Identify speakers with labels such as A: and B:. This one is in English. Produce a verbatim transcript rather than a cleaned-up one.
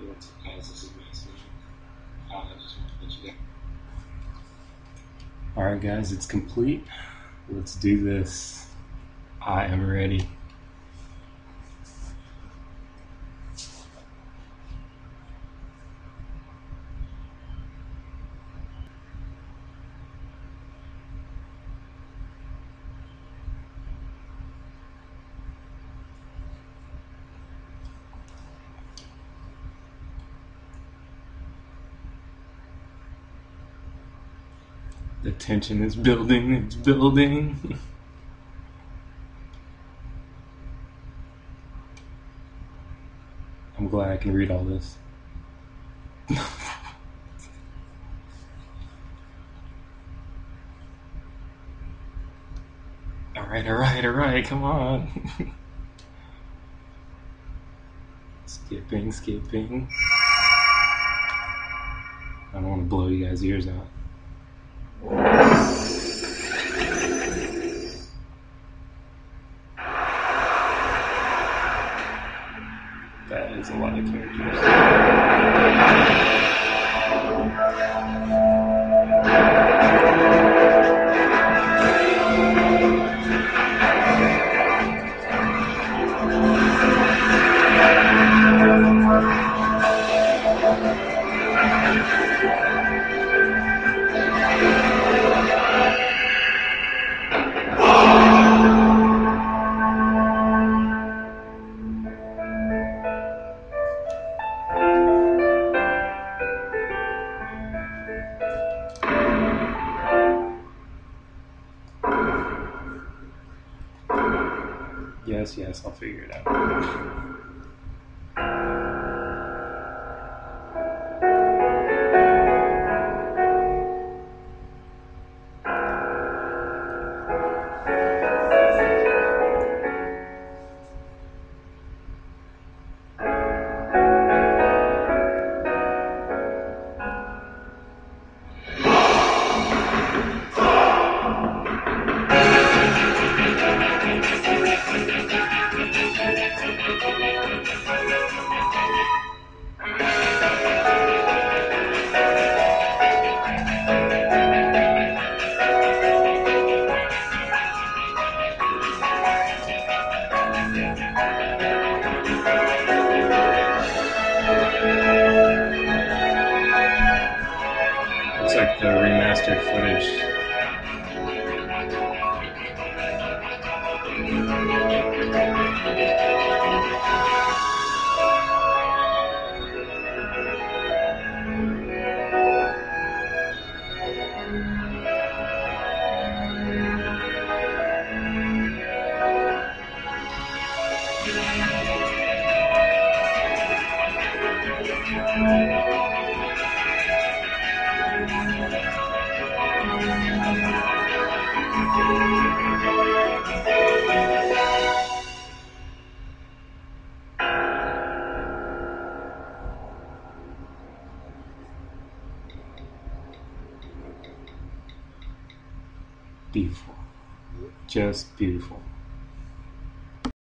A: Yes, guys, this is Mason. Uh, I just want to let you know. Alright, guys, it's complete. Let's do this. I am ready. The tension is building, it's building. I'm glad I can read all this. Alright, alright, alright, come on. Skipping, skipping. I don't want to blow you guys' ears out. That is a lot of characters. Yes, yes, I'll figure it out. Looks like the remastered footage. Beautiful. Just beautiful.